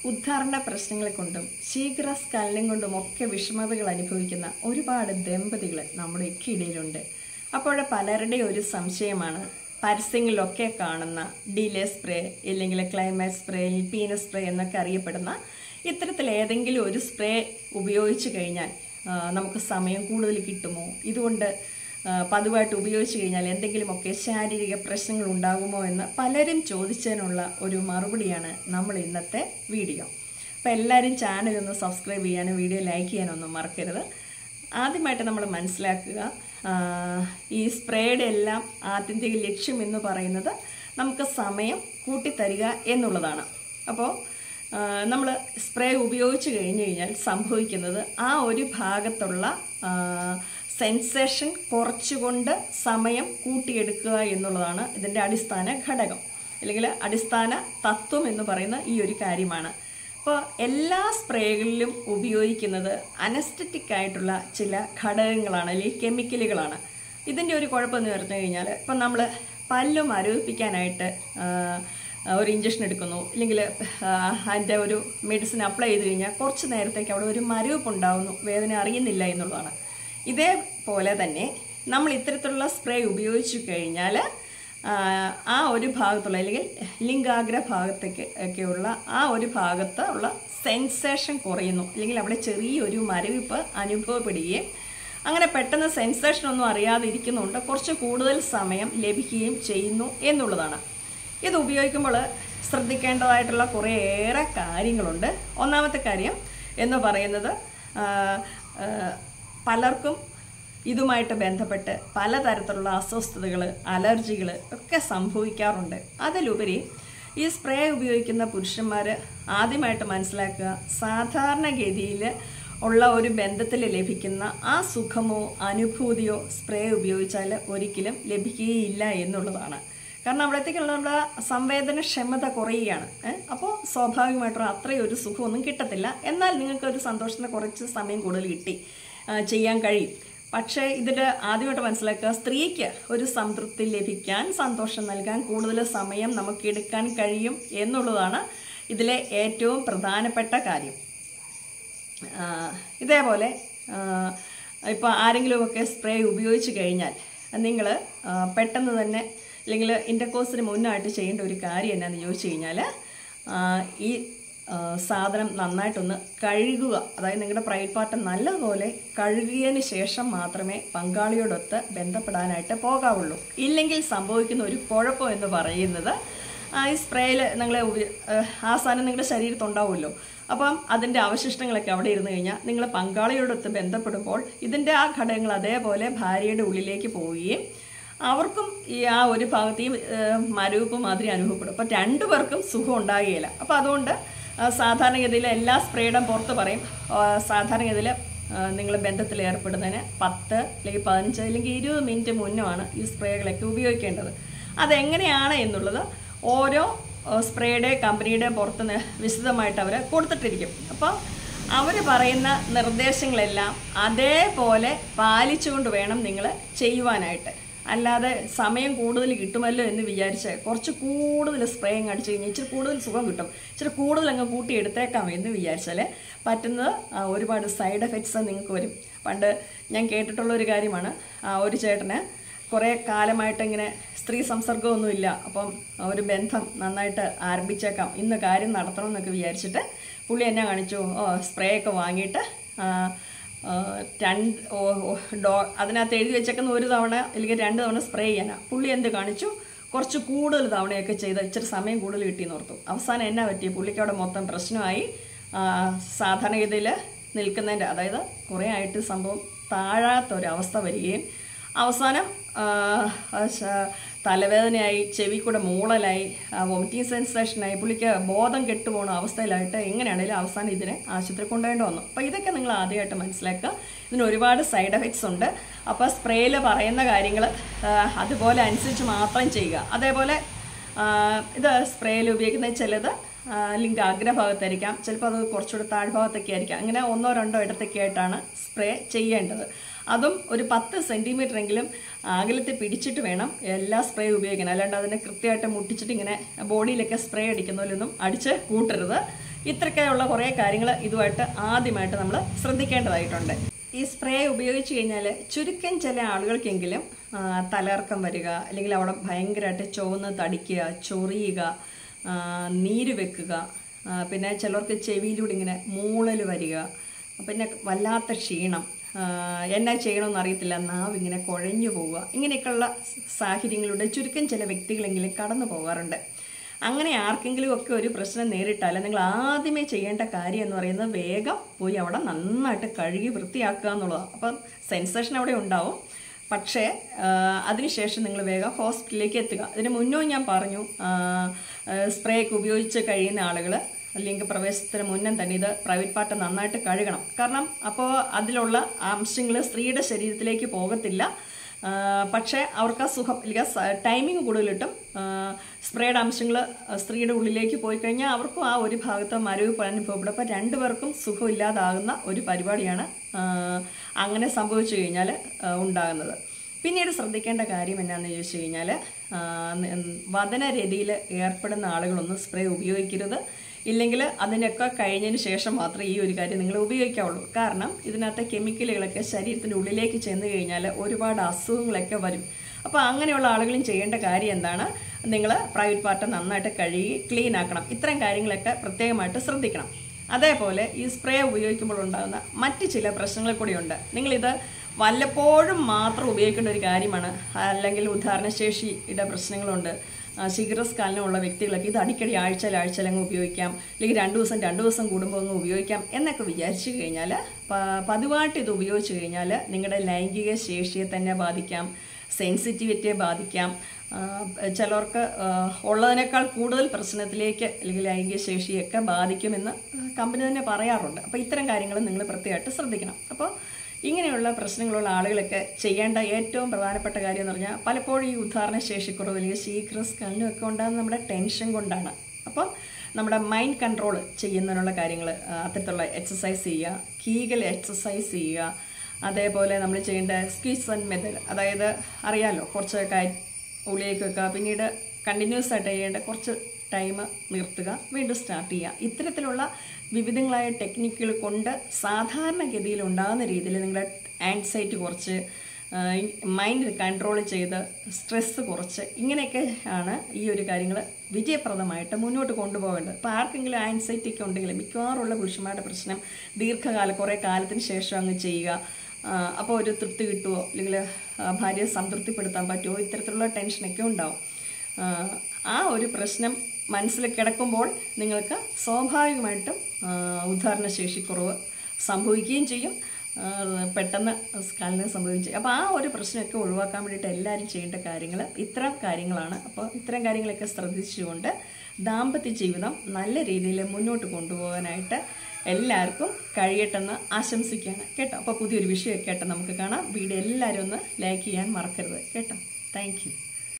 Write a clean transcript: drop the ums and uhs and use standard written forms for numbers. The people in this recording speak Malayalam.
ഉദ്ധാരണ പ്രശ്നങ്ങളെ കൊണ്ടും ശീഘ്രസ്ഖലനം കൊണ്ടും ഒക്കെ വിഷമതകൾ അനുഭവിക്കുന്ന ഒരുപാട് ദമ്പതികൾ നമ്മുടെ ഇടയിലുണ്ട്. അപ്പോൾ പലരുടെ ഒരു സംശയമാണ് പരസ്യങ്ങളിലൊക്കെ കാണുന്ന ഡിലേ സ്പ്രേ അല്ലെങ്കിൽ ക്ലൈമാക്സ് സ്പ്രേ, പീനസ് സ്പ്രേ എന്നൊക്കെ അറിയപ്പെടുന്ന ഇത്തരത്തിൽ ഏതെങ്കിലും ഒരു സ്പ്രേ ഉപയോഗിച്ച് കഴിഞ്ഞാൽ നമുക്ക് സമയം കൂടുതൽ കിട്ടുമോ, ഇതുകൊണ്ട് പതിവായിട്ട് ഉപയോഗിച്ച് കഴിഞ്ഞാൽ എന്തെങ്കിലുമൊക്കെ ശാരീരിക പ്രശ്നങ്ങൾ ഉണ്ടാകുമോ എന്ന് പലരും ചോദിച്ചതിനുള്ള ഒരു മറുപടിയാണ് നമ്മൾ ഇന്നത്തെ വീഡിയോ. അപ്പോൾ എല്ലാവരും ചാനൽ ഒന്ന് സബ്സ്ക്രൈബ് ചെയ്യാനും വീഡിയോ ലൈക്ക് ചെയ്യാനൊന്നും മറക്കരുത്. ആദ്യമായിട്ട് നമ്മൾ മനസ്സിലാക്കുക, ഈ സ്പ്രേയുടെ എല്ലാം ആത്യന്തിക ലക്ഷ്യം എന്ന് പറയുന്നത് നമുക്ക് സമയം കൂട്ടിത്തരിക എന്നുള്ളതാണ്. അപ്പോൾ നമ്മൾ സ്പ്രേ ഉപയോഗിച്ച് കഴിഞ്ഞ് കഴിഞ്ഞാൽ സംഭവിക്കുന്നത് ആ ഒരു ഭാഗത്തുള്ള സെൻസേഷൻ കുറച്ചുകൊണ്ട് സമയം കൂട്ടിയെടുക്കുക എന്നുള്ളതാണ് ഇതിൻ്റെ അടിസ്ഥാന ഘടകം അല്ലെങ്കിൽ അടിസ്ഥാന തത്വം എന്ന് പറയുന്ന ഈ ഒരു കാര്യമാണ്. അപ്പോൾ എല്ലാ സ്പ്രേകളിലും ഉപയോഗിക്കുന്നത് അനസ്തെറ്റിക് ആയിട്ടുള്ള ചില ഘടകങ്ങളാണ് അല്ലെങ്കിൽ കെമിക്കലുകളാണ്. ഇതിൻ്റെ ഒരു കുഴപ്പമെന്ന് പറഞ്ഞു കഴിഞ്ഞാൽ ഇപ്പം നമ്മൾ പല്ല് മരവിപ്പിക്കാനായിട്ട് ഒരു ഇഞ്ചക്ഷൻ എടുക്കുന്നു, അല്ലെങ്കിൽ അതിൻ്റെ ഒരു മെഡിസിൻ അപ്ലൈ ചെയ്ത് കഴിഞ്ഞാൽ കുറച്ച് നേരത്തേക്ക് അവിടെ ഒരു മരവിപ്പ് ഉണ്ടാകുന്നു, വേദന അറിയുന്നില്ല എന്നുള്ളതാണ്. ഇതേപോലെ തന്നെ നമ്മൾ ഇത്തരത്തിലുള്ള സ്പ്രേ ഉപയോഗിച്ചു കഴിഞ്ഞാൽ ആ ഒരു ഭാഗത്തുള്ള അല്ലെങ്കിൽ ലിംഗാഗ്ര ഭാഗത്തേക്ക് ഒക്കെയുള്ള ആ ഒരു ഭാഗത്ത് ഉള്ള സെൻസേഷൻ കുറയുന്നു, അല്ലെങ്കിൽ അവിടെ ചെറിയൊരു മരവിപ്പ് അനുഭവപ്പെടുകയും അങ്ങനെ പെട്ടെന്ന് സെൻസേഷൻ ഒന്നും അറിയാതെ ഇരിക്കുന്നുണ്ട് കുറച്ച് കൂടുതൽ സമയം ലഭിക്കുകയും ചെയ്യുന്നു എന്നുള്ളതാണ്. ഇത് ഉപയോഗിക്കുമ്പോൾ ശ്രദ്ധിക്കേണ്ടതായിട്ടുള്ള കുറേയേറെ കാര്യങ്ങളുണ്ട്. ഒന്നാമത്തെ കാര്യം എന്ന് പറയുന്നത് പലർക്കും ഇതുമായിട്ട് ബന്ധപ്പെട്ട് പലതരത്തിലുള്ള അസ്വസ്ഥതകൾ, അലർജികൾ ഒക്കെ സംഭവിക്കാറുണ്ട്. അതിലുപരി ഈ സ്പ്രേ ഉപയോഗിക്കുന്ന പുരുഷന്മാർ ആദ്യമായിട്ട് മനസ്സിലാക്കുക, സാധാരണഗതിയിൽ ഉള്ള ഒരു ബന്ധത്തിൽ ലഭിക്കുന്ന ആ സുഖമോ അനുഭൂതിയോ സ്പ്രേ ഉപയോഗിച്ചാൽ ഒരിക്കലും ലഭിക്കുകയില്ല എന്നുള്ളതാണ്. കാരണം അവിടത്തേക്കുള്ള സംവേദനക്ഷമത കുറയുകയാണ്. അപ്പോൾ സ്വാഭാവികമായിട്ടും അത്രയും ഒരു സുഖമൊന്നും കിട്ടത്തില്ല. എന്നാൽ നിങ്ങൾക്കൊരു സന്തോഷത്തിന് കുറച്ച് സമയം കൂടുതൽ കിട്ടി ചെയ്യാൻ കഴിയും. പക്ഷേ ഇതിൽ ആദ്യമായിട്ട് മനസ്സിലാക്കുക, സ്ത്രീക്ക് ഒരു സംതൃപ്തി ലഭിക്കാൻ, സന്തോഷം നൽകാൻ കൂടുതൽ സമയം നമുക്ക് എടുക്കാൻ കഴിയും എന്നുള്ളതാണ് ഇതിലെ ഏറ്റവും പ്രധാനപ്പെട്ട കാര്യം. ഇതേപോലെ ഇപ്പോൾ ആരെങ്കിലുമൊക്കെ സ്പ്രേ ഉപയോഗിച്ച് കഴിഞ്ഞാൽ നിങ്ങൾ പെട്ടെന്ന് തന്നെ അല്ലെങ്കിൽ ഇൻ്റർകോഴ്സിന് മുന്നായിട്ട് ചെയ്യേണ്ട ഒരു കാര്യം എന്നാന്ന് ചോദിച്ചു കഴിഞ്ഞാൽ ഈ സാധനം നന്നായിട്ടൊന്ന് കഴുകുക. അതായത് നിങ്ങളുടെ പ്രൈവറ്റ് പാർട്ട് നല്ലതുപോലെ കഴുകിയതിന് ശേഷം മാത്രമേ പങ്കാളിയോടൊത്ത് ബന്ധപ്പെടാനായിട്ട് പോകാവുള്ളൂ. ഇല്ലെങ്കിൽ സംഭവിക്കുന്ന ഒരു കുഴപ്പം എന്ന് പറയുന്നത് ഈ സ്പ്രേയിൽ നിങ്ങൾ ആ സാധനം നിങ്ങളുടെ ശരീരത്തുണ്ടാവുമല്ലോ. അപ്പം അതിൻ്റെ അവശിഷ്ടങ്ങളൊക്കെ അവിടെ ഇരുന്ന് കഴിഞ്ഞാൽ നിങ്ങൾ പങ്കാളിയോടൊത്ത് ബന്ധപ്പെടുമ്പോൾ ഇതിൻ്റെ ആ ഘടകങ്ങൾ അതേപോലെ ഭാര്യയുടെ ഉള്ളിലേക്ക് പോവുകയും അവർക്കും ഈ ആ ഒരു ഭാഗത്ത് ഈ മരവിപ്പ് മാതിരി അനുഭവപ്പെടും. അപ്പോൾ രണ്ടുപേർക്കും സുഖം ഉണ്ടാകുകയില്ല. അപ്പോൾ അതുകൊണ്ട് സാധാരണഗതിയിൽ എല്ലാ സ്പ്രേയുടെ പുറത്ത് പറയും, സാധാരണഗതിയിൽ നിങ്ങൾ ബന്ധത്തിൽ ഏർപ്പെടുന്നതിന് 10 അല്ലെങ്കിൽ 15 അല്ലെങ്കിൽ 20 മിനിറ്റ് മുന്നുമാണ് ഈ സ്പ്രേകളൊക്കെ ഉപയോഗിക്കേണ്ടത്. അതെങ്ങനെയാണ് എന്നുള്ളത് ഓരോ സ്പ്രേയുടെ കമ്പനിയുടെ പുറത്ത് വിശദമായിട്ട് അവർ കൊടുത്തിട്ടിരിക്കും. അപ്പോൾ അവർ പറയുന്ന നിർദ്ദേശങ്ങളെല്ലാം അതേപോലെ പാലിച്ചുകൊണ്ട് വേണം നിങ്ങൾ ചെയ്യുവാനായിട്ട്. അല്ലാതെ സമയം കൂടുതൽ കിട്ടുമല്ലോ എന്ന് വിചാരിച്ച് കുറച്ച് കൂടുതൽ സ്പ്രേ അങ്ങ് അടിച്ചു കഴിഞ്ഞാൽ ഇച്ചിരി കൂടുതൽ സുഖം കിട്ടും, ഇച്ചിരി കൂടുതൽ അങ്ങ് കൂട്ടി എടുത്തേക്കാം എന്ന് വിചാരിച്ചാൽ പറ്റുന്നത് ഒരുപാട് സൈഡ് എഫക്ട്സ് നിങ്ങൾക്ക് വരും. പണ്ട് ഞാൻ കേട്ടിട്ടുള്ള ഒരു കാര്യമാണ്, ഒരു ചേട്ടന് കുറേ കാലമായിട്ട് ഇങ്ങനെ സ്ത്രീ സംസർഗമൊന്നുമില്ല, അപ്പം ഒരു ബന്ധം നന്നായിട്ട് ആരംഭിച്ചേക്കാം, ഇന്ന് കാര്യം നടത്തണം എന്നൊക്കെ വിചാരിച്ചിട്ട് പുള്ളി എന്നെ കാണിച്ചു, സ്പ്രേ ഒക്കെ വാങ്ങിയിട്ട് അതിനകത്ത് എഴുതി വെച്ചേക്കുന്ന ഒരു തവണ അല്ലെങ്കിൽ 2 തവണ സ്പ്രേ ചെയ്യാനാണ്. പുള്ളി എന്ത് കാണിച്ചു, കുറച്ച് കൂടുതൽ തവണയൊക്കെ ചെയ്ത് ഇച്ചിരി സമയം കൂടുതൽ കിട്ടിയെന്ന് ഓർത്തു. അവസാനം എന്നാ പറ്റി, പുള്ളിക്ക് അവിടെ മൊത്തം പ്രശ്നമായി. സാധാരണഗതിയിൽ നിൽക്കുന്നതിൻ്റെ അതായത് കുറേ ആയിട്ട് സംഭവം താഴാത്തൊരവസ്ഥ വരികയും അവസാനം തലവേദനയായി, ചെവി കൂടെ മൂളലായി, വോമിറ്റിംഗ് സെൻസേഷനായി, പുള്ളിക്ക് ബോധം കെട്ടുപോകുന്ന അവസ്ഥയിലായിട്ട് എങ്ങനെയാണെങ്കിലും അവസാനം ഇതിനെ ആശുപത്രി കൊണ്ടുപോകേണ്ടി വന്നു. അപ്പോൾ ഇതൊക്കെ നിങ്ങൾ ആദ്യമായിട്ട് മനസ്സിലാക്കുക. ഇതിന് ഒരുപാട് സൈഡ് എഫക്ട്സ് ഉണ്ട്. അപ്പോൾ സ്പ്രേയിൽ പറയുന്ന കാര്യങ്ങൾ അതുപോലെ അനുസരിച്ച് മാത്രം ചെയ്യുക. അതേപോലെ ഇത് സ്പ്രേയിൽ ഉപയോഗിക്കുന്ന ചിലത് ലിംഗാഗ്രഭാഗത്തായിരിക്കാം, ചിലപ്പോൾ അത് കുറച്ചുകൂടി താഴ്ഭാഗത്തൊക്കെ ആയിരിക്കാം. അങ്ങനെ 1-2 ഇടത്തൊക്കെ ആയിട്ടാണ് സ്പ്രേ ചെയ്യേണ്ടത്. അതും ഒരു 10 സെൻറ്റിമീറ്ററെങ്കിലും അകലത്തിൽ പിടിച്ചിട്ട് വേണം എല്ലാ സ്പ്രേ ഉപയോഗിക്കണം. അല്ലാണ്ട് അതിനെ കൃത്യമായിട്ട് മുട്ടിച്ചിട്ട് ഇങ്ങനെ ബോഡിയിലൊക്കെ സ്പ്രേ അടിക്കുന്നതിലൊന്നും അടിച്ച് കൂട്ടരുത്. ഇത്രയൊക്കെയുള്ള കുറേ കാര്യങ്ങൾ ഇതുമായിട്ട് ആദ്യമായിട്ട് നമ്മൾ ശ്രദ്ധിക്കേണ്ടതായിട്ടുണ്ട്. ഈ സ്പ്രേ ഉപയോഗിച്ച് കഴിഞ്ഞാൽ ചുരുക്കം ചില ആളുകൾക്കെങ്കിലും തലകറക്കം വരിക, അല്ലെങ്കിൽ അവിടെ ഭയങ്കരമായിട്ട് ചുവന്ന് തടിക്കുക, ചൊറിയുക, നീര് വെക്കുക, പിന്നെ ചിലർക്ക് ചെവിയിലൂടെ ഇങ്ങനെ മൂളൽ വരിക, പിന്നെ വല്ലാത്ത ക്ഷീണം, എന്നാ ചെയ്യണമെന്ന് അറിയത്തില്ല, നാവ് ഇങ്ങനെ കുഴഞ്ഞു പോവുക, ഇങ്ങനെയൊക്കെയുള്ള സാഹചര്യങ്ങളിലൂടെ ചുരുക്കം ചില വ്യക്തികളെങ്കിലും കടന്നു പോകാറുണ്ട്. അങ്ങനെ ആർക്കെങ്കിലും ഒക്കെ ഒരു പ്രശ്നം നേരിട്ടാൽ നിങ്ങൾ ആദ്യമേ ചെയ്യേണ്ട കാര്യം എന്ന് പറയുന്നത് വേഗം പോയി അവിടെ നന്നായിട്ട് കഴുകി വൃത്തിയാക്കുക എന്നുള്ളതാണ്. അപ്പം സെൻസേഷൻ അവിടെ ഉണ്ടാവും, പക്ഷേ അതിനുശേഷം നിങ്ങൾ വേഗം ഹോസ്പിറ്റലിലേക്ക് എത്തുക. അതിന് മുന്നേ ഞാൻ പറഞ്ഞു, സ്പ്രേ ഒക്കെ ഉപയോഗിച്ച് കഴിയുന്ന ആളുകൾ അല്ലെങ്കിൽ പ്രവേശനത്തിന് മുന്നേ തന്നെ ഇത് പ്രൈവറ്റ് പാർട്ട് നന്നായിട്ട് കഴുകണം. കാരണം അപ്പോൾ അതിലുള്ള അംശങ്ങൾ സ്ത്രീയുടെ ശരീരത്തിലേക്ക് പോകത്തില്ല, പക്ഷേ അവർക്ക് ആ സുഖം അല്ലെങ്കിൽ ടൈമിങ് കൂടുതൽ കിട്ടും. സ്പ്രേയുടെ അംശങ്ങൾ സ്ത്രീയുടെ ഉള്ളിലേക്ക് പോയി കഴിഞ്ഞാൽ അവർക്കും ആ ഒരു ഭാഗത്ത് മരവിപ്പ് അനുഭവപ്പെടും. അപ്പോൾ രണ്ടുപേർക്കും സുഖമില്ലാതാകുന്ന ഒരു പരിപാടിയാണ് അങ്ങനെ സംഭവിച്ചു കഴിഞ്ഞാൽ ഉണ്ടാകുന്നത്. പിന്നീട് ശ്രദ്ധിക്കേണ്ട കാര്യം എന്നാന്ന് ചോദിച്ചു കഴിഞ്ഞാൽ, വദനരതിയിൽ ഏർപ്പെടുന്ന ആളുകളൊന്നും സ്പ്രേ ഉപയോഗിക്കരുത്. ഇല്ലെങ്കിൽ അതിനൊക്കെ കഴിഞ്ഞതിന് ശേഷം മാത്രമേ ഈ ഒരു കാര്യം നിങ്ങൾ ഉപയോഗിക്കാവുള്ളൂ. കാരണം ഇതിനകത്തെ കെമിക്കലുകളൊക്കെ ശരീരത്തിൻ്റെ ഉള്ളിലേക്ക് ചെന്ന് കഴിഞ്ഞാൽ ഒരുപാട് അസുഖങ്ങളൊക്കെ വരും. അപ്പോൾ അങ്ങനെയുള്ള ആളുകളും ചെയ്യേണ്ട കാര്യം എന്താണ്, നിങ്ങൾ പ്രൈവറ്റ് പാർട്ട് നന്നായിട്ട് കഴുകി ക്ലീൻ ആക്കണം. ഇത്തരം കാര്യങ്ങളൊക്കെ പ്രത്യേകമായിട്ട് ശ്രദ്ധിക്കണം. അതേപോലെ ഈ സ്പ്രേ ഉപയോഗിക്കുമ്പോൾ ഉണ്ടാകുന്ന മറ്റ് ചില പ്രശ്നങ്ങൾ കൂടിയുണ്ട്. നിങ്ങളിത് വല്ലപ്പോഴും മാത്രം ഉപയോഗിക്കേണ്ട ഒരു കാര്യമാണ്. അല്ലെങ്കിൽ ഉദാഹരണശേഷിയുടെ പ്രശ്നങ്ങളുണ്ട്, ശീഘ്രസ്ഖലനമുള്ള വ്യക്തികളൊക്കെ ഇത് അടിക്കടി ആഴ്ചയിൽ അങ്ങ് ഉപയോഗിക്കാം, അല്ലെങ്കിൽ രണ്ട് ദിവസം കൂടുമ്പോൾ അങ്ങ് ഉപയോഗിക്കാം എന്നൊക്കെ വിചാരിച്ചു കഴിഞ്ഞാൽ, പതിവായിട്ട് ഇത് ഉപയോഗിച്ച് കഴിഞ്ഞാൽ നിങ്ങളുടെ ലൈംഗിക ശേഷിയെ തന്നെ ബാധിക്കാം, സെൻസിറ്റിവിറ്റിയെ ബാധിക്കാം. ചിലർക്ക് ഉള്ളതിനേക്കാൾ കൂടുതൽ പ്രശ്നത്തിലേക്ക് അല്ലെങ്കിൽ ലൈംഗിക ശേഷിയൊക്കെ ബാധിക്കുമെന്ന് കമ്പനി തന്നെ പറയാറുണ്ട്. അപ്പോൾ ഇത്തരം കാര്യങ്ങൾ നിങ്ങൾ പ്രത്യേകമായിട്ട് ശ്രദ്ധിക്കണം. അപ്പോൾ ഇങ്ങനെയുള്ള പ്രശ്നങ്ങളുള്ള ആളുകളൊക്കെ ചെയ്യേണ്ട ഏറ്റവും പ്രധാനപ്പെട്ട കാര്യം എന്ന് പറഞ്ഞാൽ, പലപ്പോഴും ഈ ഉദാഹരണശേഷിക്കുറവ് അല്ലെങ്കിൽ ശീഘ്രസ്ഖലനമൊക്കെ ഉണ്ടാകുന്ന നമ്മുടെ ടെൻഷൻ കൊണ്ടാണ്. അപ്പം നമ്മുടെ മൈൻഡ് കൺട്രോൾ ചെയ്യുന്നതിനുള്ള കാര്യങ്ങൾ, അത്തരത്തിലുള്ള എക്സസൈസ് ചെയ്യുക, കീഗൽ എക്സസൈസ് ചെയ്യുക. അതേപോലെ നമ്മൾ ചെയ്യേണ്ട സ്ക്വീസ് ആൻഡ് മെത്തേഡ്, അതായത് അറിയാമല്ലോ, കുറച്ച് ഉള്ളിലേക്ക് വെക്കുക, പിന്നീട് കണ്ടിന്യൂസ് ആയിട്ട് ചെയ്യേണ്ട കുറച്ച് ടൈം നിർത്തുക, വീണ്ടും സ്റ്റാർട്ട് ചെയ്യുക. ഇത്തരത്തിലുള്ള വിവിധങ്ങളായ ടെക്നിക്കുകൾ കൊണ്ട് സാധാരണഗതിയിൽ ഉണ്ടാകുന്ന രീതിയിൽ നിങ്ങളുടെ ആൻസൈറ്റി കുറച്ച്, മൈൻഡ് കൺട്രോൾ ചെയ്ത് സ്ട്രെസ്സ് കുറച്ച്, ഇങ്ങനെയൊക്കെ ആണ് ഈ ഒരു കാര്യങ്ങൾ വിജയപ്രദമായിട്ട് മുന്നോട്ട് കൊണ്ടുപോകേണ്ടത്. ഇപ്പോൾ ആർക്കെങ്കിലും ആൻസൈറ്റി ഒക്കെ ഉണ്ടെങ്കിൽ മിക്കവാറുള്ള പുരുഷന്മാരുടെ പ്രശ്നം ദീർഘകാലം കുറേ കാലത്തിന് ശേഷം അങ്ങ് ചെയ്യുക, അപ്പോൾ ഒരു തൃപ്തി കിട്ടുമോ അല്ലെങ്കിൽ ഭാര്യയെ സംതൃപ്തിപ്പെടുത്താൻ പറ്റുമോ, ഇത്തരത്തിലുള്ള ടെൻഷനൊക്കെ ഉണ്ടാവും. ആ ഒരു പ്രശ്നം മനസ്സിൽ കിടക്കുമ്പോൾ നിങ്ങൾക്ക് സ്വാഭാവികമായിട്ടും ഉദാഹരണശേഷിക്കുറവ് സംഭവിക്കുകയും ചെയ്യും, പെട്ടെന്ന് സ്ഖലനം സംഭവിക്കുകയും ചെയ്യും. അപ്പോൾ ആ ഒരു പ്രശ്നമൊക്കെ ഒഴിവാക്കാൻ വേണ്ടിയിട്ട് എല്ലാവരും ചെയ്യേണ്ട കാര്യങ്ങൾ ഇത്തരം കാര്യങ്ങളാണ്. അപ്പോൾ ഇത്തരം കാര്യങ്ങളൊക്കെ ശ്രദ്ധിച്ചുകൊണ്ട് ദാമ്പത്യ ജീവിതം നല്ല രീതിയിൽ മുന്നോട്ട് കൊണ്ടുപോകാനായിട്ട് എല്ലാവർക്കും കഴിയട്ടെന്ന് ആശംസിക്കുകയാണ് കേട്ടോ. അപ്പോൾ പുതിയൊരു വിഷയമൊക്കെ ആയിട്ട് നമുക്ക് കാണാം. വീഡിയോ എല്ലാവരും ഒന്ന് ലൈക്ക് ചെയ്യാൻ മറക്കരുത് കേട്ടോ. Thank U.